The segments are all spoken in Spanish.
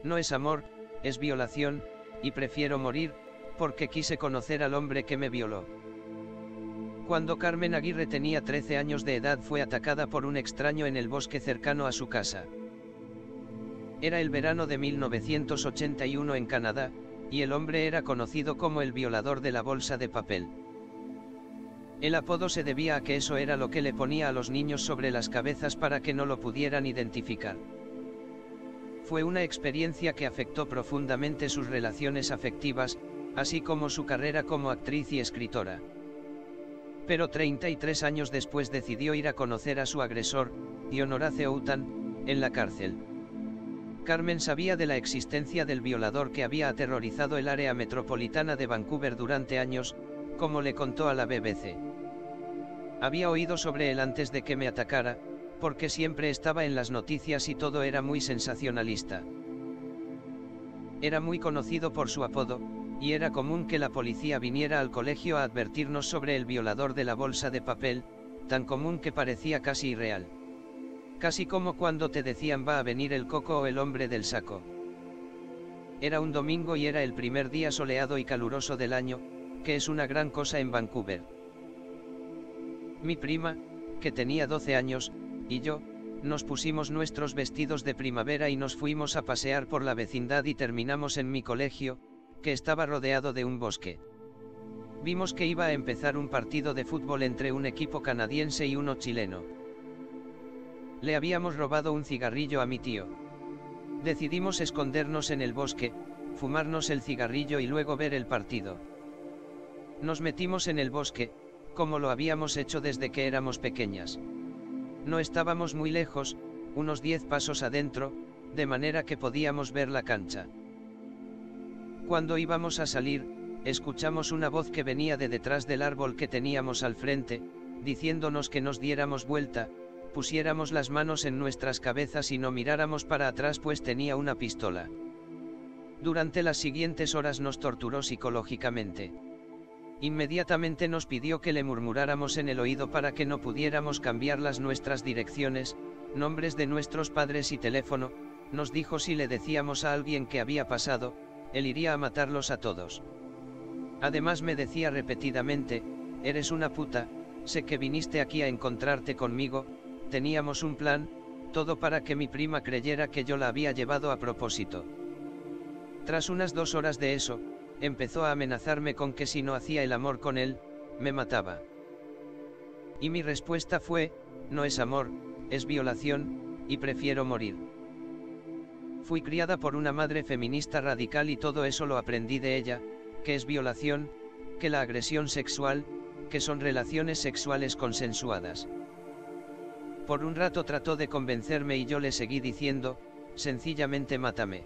No es amor, es violación, y prefiero morir, porque quise conocer al hombre que me violó. Cuando Carmen Aguirre tenía 13 años de edad fue atacada por un extraño en el bosque cercano a su casa. Era el verano de 1981 en Canadá, y el hombre era conocido como el violador de la bolsa de papel. El apodo se debía a que eso era lo que le ponía a los niños sobre las cabezas para que no lo pudieran identificar. Fue una experiencia que afectó profundamente sus relaciones afectivas, así como su carrera como actriz y escritora. Pero 33 años después decidió ir a conocer a su agresor, John Horace Houghton, en la cárcel. Carmen sabía de la existencia del violador que había aterrorizado el área metropolitana de Vancouver durante años, como le contó a la BBC. Había oído sobre él antes de que me atacara, porque siempre estaba en las noticias y todo era muy sensacionalista. Era muy conocido por su apodo, y era común que la policía viniera al colegio a advertirnos sobre el violador de la bolsa de papel, tan común que parecía casi irreal. Casi como cuando te decían va a venir el coco o el hombre del saco. Era un domingo y era el primer día soleado y caluroso del año, que es una gran cosa en Vancouver. Mi prima, que tenía 12 años, y yo, nos pusimos nuestros vestidos de primavera y nos fuimos a pasear por la vecindad y terminamos en mi colegio, que estaba rodeado de un bosque. Vimos que iba a empezar un partido de fútbol entre un equipo canadiense y uno chileno. Le habíamos robado un cigarrillo a mi tío. Decidimos escondernos en el bosque, fumarnos el cigarrillo y luego ver el partido. Nos metimos en el bosque, como lo habíamos hecho desde que éramos pequeñas. No estábamos muy lejos, unos 10 pasos adentro, de manera que podíamos ver la cancha. Cuando íbamos a salir, escuchamos una voz que venía de detrás del árbol que teníamos al frente, diciéndonos que nos diéramos vuelta, pusiéramos las manos en nuestras cabezas y no miráramos para atrás pues tenía una pistola. Durante las siguientes horas nos torturó psicológicamente. Inmediatamente nos pidió que le murmuráramos en el oído para que no pudiéramos cambiar nuestras direcciones, nombres de nuestros padres y teléfono. Nos dijo si le decíamos a alguien que había pasado, él iría a matarlos a todos. Además me decía repetidamente, eres una puta, sé que viniste aquí a encontrarte conmigo, teníamos un plan, todo para que mi prima creyera que yo la había llevado a propósito. Tras unas 2 horas de eso, empezó a amenazarme con que si no hacía el amor con él, me mataba. Y mi respuesta fue, no es amor, es violación, y prefiero morir. Fui criada por una madre feminista radical y todo eso lo aprendí de ella, que es violación, que la agresión sexual, que son relaciones sexuales consensuadas. Por un rato trató de convencerme y yo le seguí diciendo, sencillamente mátame.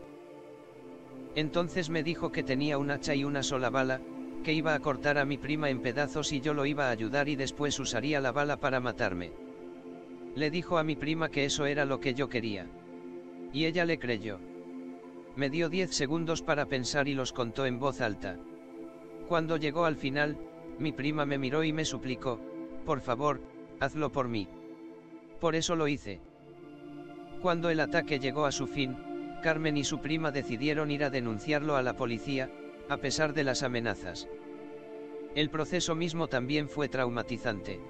Entonces me dijo que tenía un hacha y una sola bala, que iba a cortar a mi prima en pedazos y yo lo iba a ayudar y después usaría la bala para matarme. Le dijo a mi prima que eso era lo que yo quería. Y ella le creyó. Me dio 10 segundos para pensar y los contó en voz alta. Cuando llegó al final, mi prima me miró y me suplicó, por favor, hazlo por mí. Por eso lo hice. Cuando el ataque llegó a su fin, Carmen y su prima decidieron ir a denunciarlo a la policía, a pesar de las amenazas. El proceso mismo también fue traumatizante.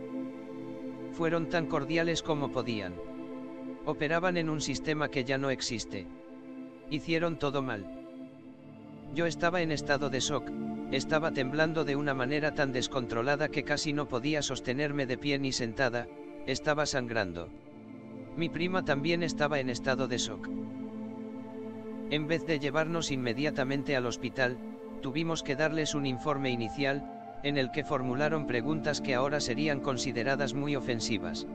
Fueron tan cordiales como podían. Operaban en un sistema que ya no existe. Hicieron todo mal. Yo estaba en estado de shock, estaba temblando de una manera tan descontrolada que casi no podía sostenerme de pie ni sentada, estaba sangrando. Mi prima también estaba en estado de shock. En vez de llevarnos inmediatamente al hospital, tuvimos que darles un informe inicial, en el que formularon preguntas que ahora serían consideradas muy ofensivas.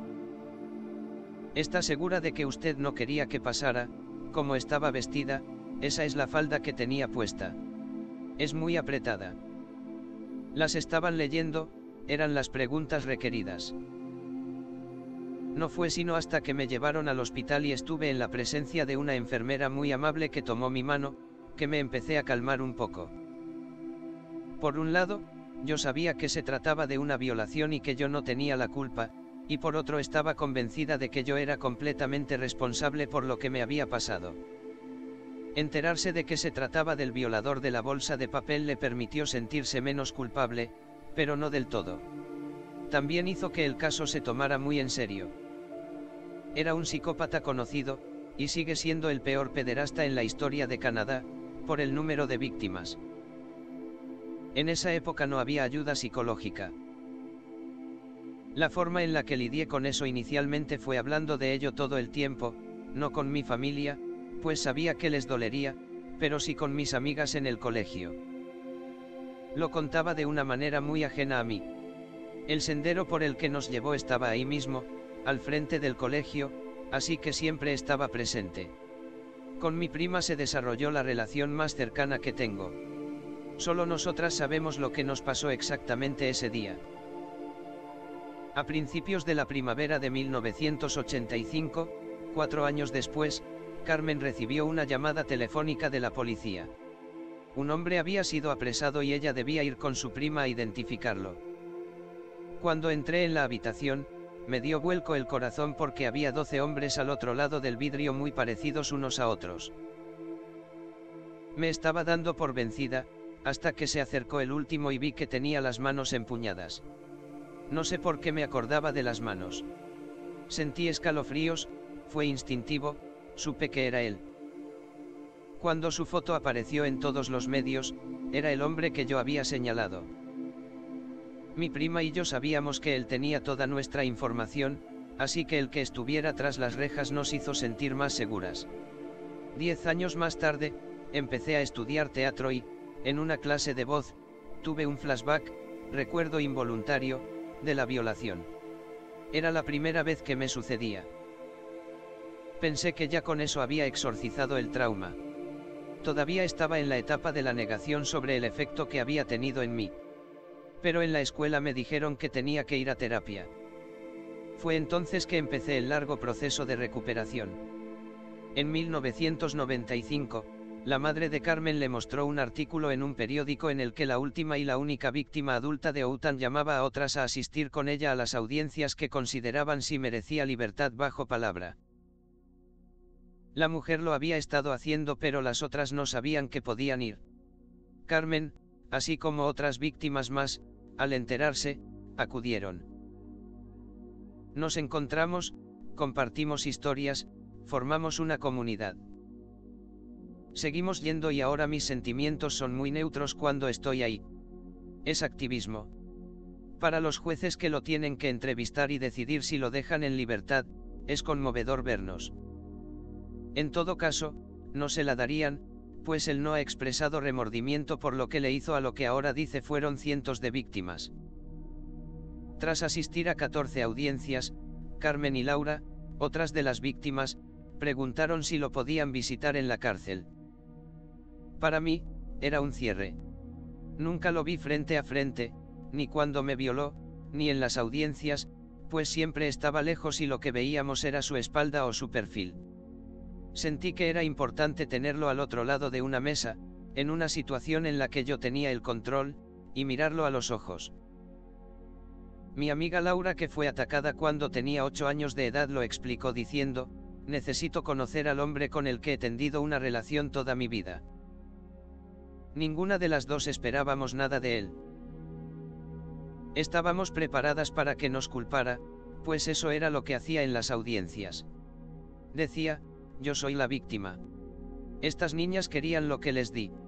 ¿Está segura de que usted no quería que pasara, como estaba vestida? Esa es la falda que tenía puesta. Es muy apretada. Las estaban leyendo, eran las preguntas requeridas. No fue sino hasta que me llevaron al hospital y estuve en la presencia de una enfermera muy amable que tomó mi mano, que me empecé a calmar un poco. Por un lado, yo sabía que se trataba de una violación y que yo no tenía la culpa, y por otro estaba convencida de que yo era completamente responsable por lo que me había pasado. Enterarse de que se trataba del violador de la bolsa de papel le permitió sentirse menos culpable, pero no del todo. También hizo que el caso se tomara muy en serio. Era un psicópata conocido, y sigue siendo el peor pederasta en la historia de Canadá, por el número de víctimas. En esa época no había ayuda psicológica. La forma en la que lidié con eso inicialmente fue hablando de ello todo el tiempo, no con mi familia, pues sabía que les dolería, pero sí con mis amigas en el colegio. Lo contaba de una manera muy ajena a mí. El sendero por el que nos llevó estaba ahí mismo, al frente del colegio, así que siempre estaba presente. Con mi prima se desarrolló la relación más cercana que tengo. Solo nosotras sabemos lo que nos pasó exactamente ese día. A principios de la primavera de 1985, 4 años después, Carmen recibió una llamada telefónica de la policía. Un hombre había sido apresado y ella debía ir con su prima a identificarlo. Cuando entré en la habitación, me dio vuelco el corazón porque había 12 hombres al otro lado del vidrio muy parecidos unos a otros. Me estaba dando por vencida, hasta que se acercó el último y vi que tenía las manos empuñadas. No sé por qué me acordaba de las manos. Sentí escalofríos, fue instintivo, supe que era él. Cuando su foto apareció en todos los medios, era el hombre que yo había señalado. Mi prima y yo sabíamos que él tenía toda nuestra información, así que el que estuviera tras las rejas nos hizo sentir más seguras. 10 años más tarde, empecé a estudiar teatro y, en una clase de voz, tuve un flashback, recuerdo involuntario, de la violación. Era la primera vez que me sucedía. Pensé que ya con eso había exorcizado el trauma. Todavía estaba en la etapa de la negación sobre el efecto que había tenido en mí. Pero en la escuela me dijeron que tenía que ir a terapia. Fue entonces que empecé el largo proceso de recuperación. En 1995, la madre de Carmen le mostró un artículo en un periódico en el que la última y la única víctima adulta de Outan llamaba a otras a asistir con ella a las audiencias que consideraban si merecía libertad bajo palabra. La mujer lo había estado haciendo, pero las otras no sabían que podían ir. Carmen, así como otras víctimas más, al enterarse, acudieron. Nos encontramos, compartimos historias, formamos una comunidad. Seguimos yendo y ahora mis sentimientos son muy neutros cuando estoy ahí. Es activismo. Para los jueces que lo tienen que entrevistar y decidir si lo dejan en libertad, es conmovedor vernos. En todo caso, no se la darían, pues él no ha expresado remordimiento por lo que le hizo a lo que ahora dice fueron cientos de víctimas. Tras asistir a 14 audiencias, Carmen y Laura, otras de las víctimas, preguntaron si lo podían visitar en la cárcel. Para mí, era un cierre. Nunca lo vi frente a frente, ni cuando me violó, ni en las audiencias, pues siempre estaba lejos y lo que veíamos era su espalda o su perfil. Sentí que era importante tenerlo al otro lado de una mesa, en una situación en la que yo tenía el control, y mirarlo a los ojos. Mi amiga Laura, que fue atacada cuando tenía 8 años de edad, lo explicó diciendo: necesito conocer al hombre con el que he tendido una relación toda mi vida. Ninguna de las dos esperábamos nada de él. Estábamos preparadas para que nos culpara, pues eso era lo que hacía en las audiencias. Decía: yo soy la víctima. Estas niñas querían lo que les di.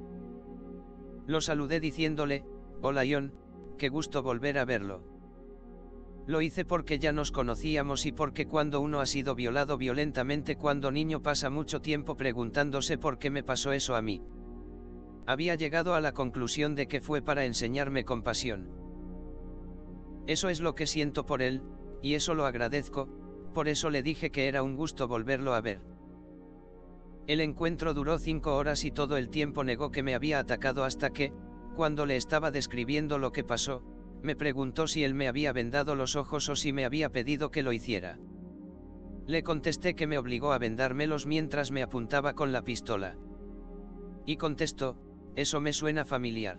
Lo saludé diciéndole: hola John, qué gusto volver a verlo. Lo hice porque ya nos conocíamos y porque cuando uno ha sido violado violentamente cuando niño pasa mucho tiempo preguntándose por qué me pasó eso a mí. Había llegado a la conclusión de que fue para enseñarme compasión. Eso es lo que siento por él, y eso lo agradezco, por eso le dije que era un gusto volverlo a ver. El encuentro duró 5 horas y todo el tiempo negó que me había atacado hasta que, cuando le estaba describiendo lo que pasó, me preguntó si él me había vendado los ojos o si me había pedido que lo hiciera. Le contesté que me obligó a vendármelos mientras me apuntaba con la pistola. Y contestó: eso me suena familiar.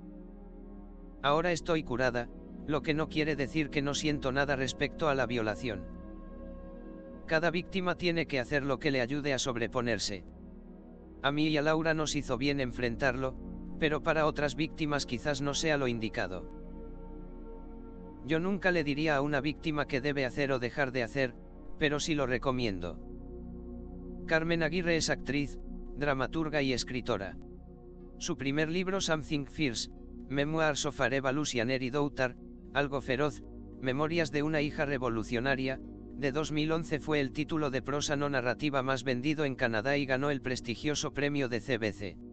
Ahora estoy curada, lo que no quiere decir que no siento nada respecto a la violación. Cada víctima tiene que hacer lo que le ayude a sobreponerse. A mí y a Laura nos hizo bien enfrentarlo, pero para otras víctimas quizás no sea lo indicado. Yo nunca le diría a una víctima qué debe hacer o dejar de hacer, pero sí lo recomiendo. Carmen Aguirre es actriz, dramaturga y escritora. Su primer libro Something Fierce, Memoirs of a Revolutionary Daughter, Algo Feroz, Memorias de una hija revolucionaria, de 2011 fue el título de prosa no narrativa más vendido en Canadá y ganó el prestigioso premio de CBC.